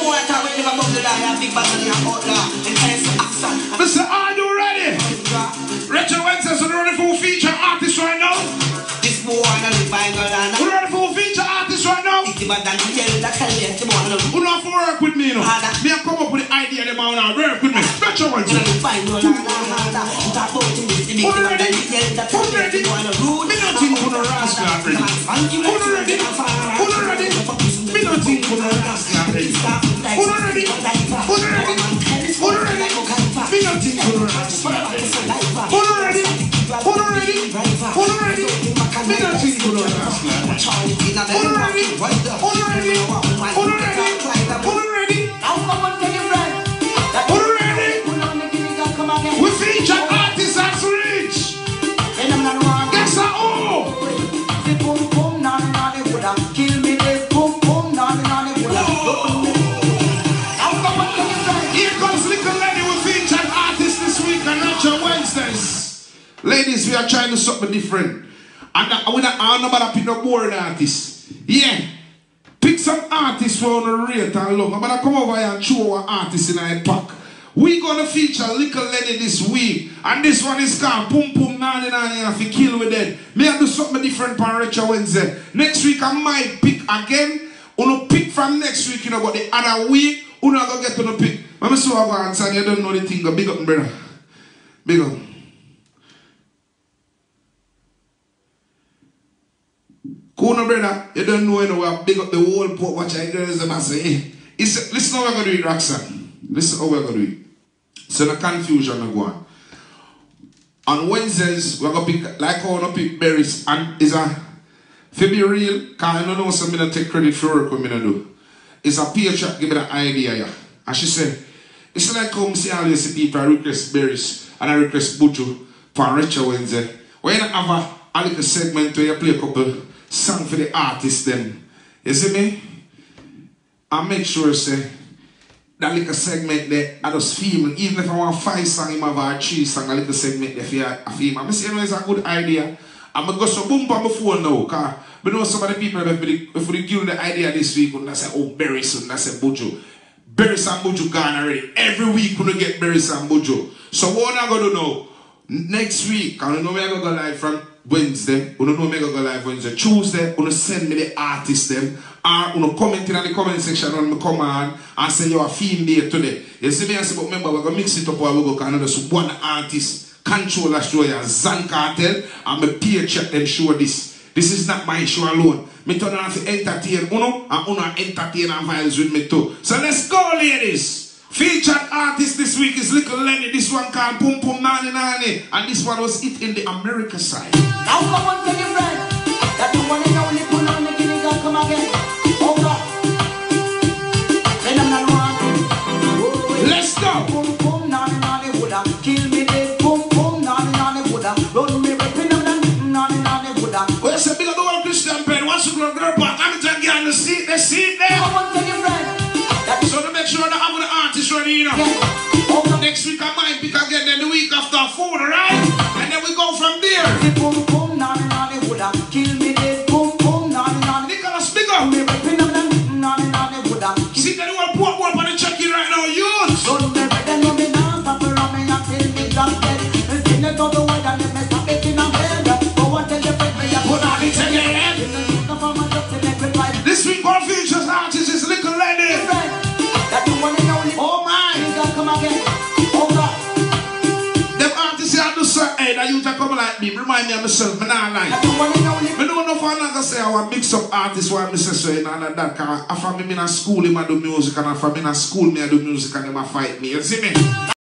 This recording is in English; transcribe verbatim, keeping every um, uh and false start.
more time when you never bubble down, big bag on your outlaw. And test action. Mister, are you ready? Retro Wednesdays, are you ready for feature artist right now? This boy and a little girl and you ready for feature artist right now? it's about that yell that can let you on. You don't have to work with me, you know. Me have come up with the idea them out now. Work with me. Retro Wednesdays. You find no la la la la. Talk about the big big man that yell that can let you on. Me not think for the rascal already. Who not ready? Who not ready? Me not think for the rascal already. Who not ready? Who not ready? Who not ready? Me not think for the rascal already. Who not ready? Who not ready? Who not ready? Me not think for the rascal already. Who not ready? Who not ready? Who not ready? Who not ready? Who not ready? We feature artists that's rich. Guess how? Here comes Little Lady with featured artists this week on Retro Wednesdays. Ladies, we are trying to do something different. And we're not all about to pick no boring artists. Yeah. Pick some artists for on the rate and love. I'm going to come over here and show our artists in our pack. We're going to feature Little Lady this week. And this one is called Pum Pum Nani Nani and if you kill with it. Me have to do something different for Retro Wednesday. Next week I might pick again. Uno pick from next week, you know, but the other week, uno go get to the pick. Let me see how I answer. You don't know the thing. Go big up, brother. Big up. Cool, no, brother. You don't know, you know, big up the whole port. Watch out, girls, and I say, it's, listen how we're going to do it, Roxanne. Listen how we're going to do it. So the confusion will go on. On Wednesdays, we're going to pick, like how we're going to pick berries, and it's a, to be real, because I don't know something to take credit for work what I do. It's a patriot give me the idea, yeah. And she said, it's like how I see all these people I request berries, and I request Buju for Retro Wednesday. When you have a, a little segment where you play a couple songs for the artists then, you see me? I make sure, say, that little segment there, I just feel, even if I want five songs, I have a three songs, a little segment there for a feel. I say, you know, it's a good idea. I'm going to go so boom on my phone now, because I know some of the people, if we give the idea this week, and I say, oh, berries, and I say, Buju. Berries and Buju gone already. Every week, we get berries and Buju. So what I'm going to do now, next week, I don't know where I'm going to go live from Wednesday, we don't know where I'm going to go live Wednesday, Tuesday, you send me the artists them, or you comment in the comment section when I come on and say you're a theme day today. You see me, I say, but remember, we're going to mix it up while we go, because I know there's one artist control a show ya Zan Cartel and me paycheck them show this. This is not my show alone. Me turn on to entertain uno and uno entertain and vibes with me too. So let's go, ladies. Featured artist this week is Little Lady. This one called Pum Pum Nani Nani. And this one was it in the America side. Now come on, tell your friend that you want to know Little on the guinea girl come again. Hold up. Then I'm not one. Let's go. Pum Pum Nani Nani woulda kill me dead. Pum Pum Nani Nani woulda run me ripping them Nani Nani woulda. Well, it's a big of the old Christian pen. Once you grow girl back, I'm trying to get on the seat, the seat there. Come on, tell your friend. So to make sure that I'm the artist ready, you know. Yeah. Next week I might pick again, then the week after four, right? And then we go from there. Pum Pum Nani Nani woulda kill me dead. Pum Pum Nani Nani. Nicholas, big up. Me ripping them Nani Nani woulda. See that you want to put up on the check-in right now, youth. Don't me better know me now, stop around me and tell me that dead. It's in the other way and me stop it in a bed. Go and tell your friend me Put on it again. This week our features artist is Little Lady. Oh my. Them artists here do say, hey, that you to come like me. Remind me of myself, me not lie. I don't know if I'm not going to say I want mix up artists why I say so and that. Because if I'm in a school, I do music, and if I'm in a school, I do music, and they fight me. You see me?